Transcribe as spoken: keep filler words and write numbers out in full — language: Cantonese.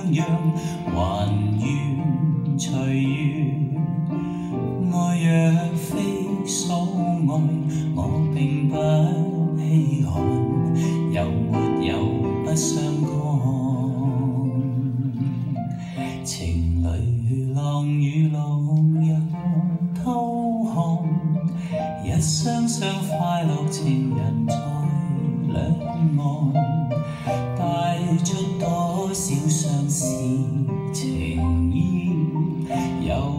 样，還願隨緣。愛若非所愛，我並不稀罕，有沒有不相干。情侶浪與浪又偷看，一雙雙快樂情人在兩岸，帶出多少相思情意。有